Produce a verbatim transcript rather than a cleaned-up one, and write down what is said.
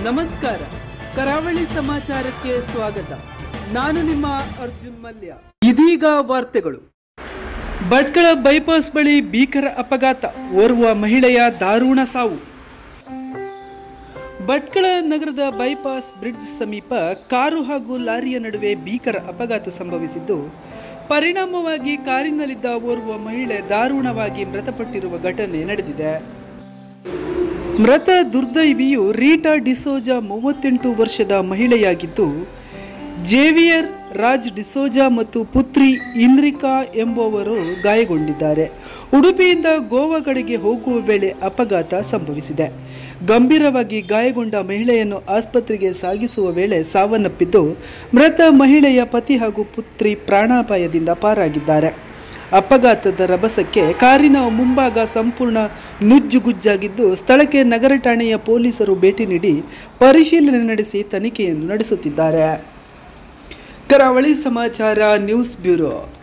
ನಮಸ್ಕಾರ, ಕರಾವಳಿ ಸಮಾಚಾರಕ್ಕೆ ಸ್ವಾಗತ. ನಾನು ನಿಮ್ಮ ಅರ್ಜುನ್ ಮಲ್ಯ. ಇದೀಗ ವಾರ್ತೆಗಳು. ಭಟ್ಕಳ ಬೈಪಾಸ್ ಬಳಿ ಭೀಕರ ಅಪಘಾತ, ಓರ್ವ ಮಹಿಳೆಯ ದಾರುಣ ಸಾವು. ಭಟ್ಕಳ ನಗರದ ಬೈಪಾಸ್ ಬ್ರಿಡ್ಜ್ ಸಮೀಪ ಕಾರು ಹಾಗೂ ಲಾರಿಯ ನಡುವೆ ಭೀಕರ ಅಪಘಾತ ಸಂಭವಿಸಿದ್ದು, ಪರಿಣಾಮವಾಗಿ ಕಾರಿನಲ್ಲಿದ್ದ ಓರ್ವ ಮಹಿಳೆ ದಾರುಣವಾಗಿ ಮೃತಪಟ್ಟಿರುವ ಘಟನೆ ನಡೆದಿದೆ. ಮೃತ ದುರ್ದೈವಿಯು ರೀಟಾ ಡಿಸೋಜಾ ಮೂವತ್ತೆಂಟು ವರ್ಷದ ಮಹಿಳೆಯಾಗಿದ್ದು, ಜೇವಿಯರ್ ರಾಜ್ ಡಿಸೋಜಾ ಮತ್ತು ಪುತ್ರಿ ಇಂದ್ರಿಕಾ ಎಂಬುವವರು ಗಾಯಗೊಂಡಿದ್ದಾರೆ. ಉಡುಪಿಯಿಂದ ಗೋವಾ ಕಡೆಗೆ ಹೋಗುವ ವೇಳೆ ಅಪಘಾತ ಸಂಭವಿಸಿದೆ. ಗಂಭೀರವಾಗಿ ಗಾಯಗೊಂಡ ಮಹಿಳೆಯನ್ನು ಆಸ್ಪತ್ರೆಗೆ ಸಾಗಿಸುವ ವೇಳೆ ಸಾವನ್ನಪ್ಪಿದ್ದು, ಮೃತ ಮಹಿಳೆಯ ಪತಿ ಹಾಗೂ ಪುತ್ರಿ ಪ್ರಾಣಾಪಾಯದಿಂದ ಪಾರಾಗಿದ್ದಾರೆ. ಅಪಘಾತದ ರಭಸಕ್ಕೆ ಕಾರಿನ ಮುಂಭಾಗ ಸಂಪೂರ್ಣ ನುಜ್ಜುಗುಜ್ಜಾಗಿದ್ದು, ಸ್ಥಳಕ್ಕೆ ನಗರ ಠಾಣೆಯ ಪೊಲೀಸರು ಭೇಟಿ ನೀಡಿ ಪರಿಶೀಲನೆ ನಡೆಸಿ ತನಿಖೆಯನ್ನು ನಡೆಸುತ್ತಿದ್ದಾರೆ. ಕರಾವಳಿ ಸಮಾಚಾರ ನ್ಯೂಸ್ ಬ್ಯೂರೋ.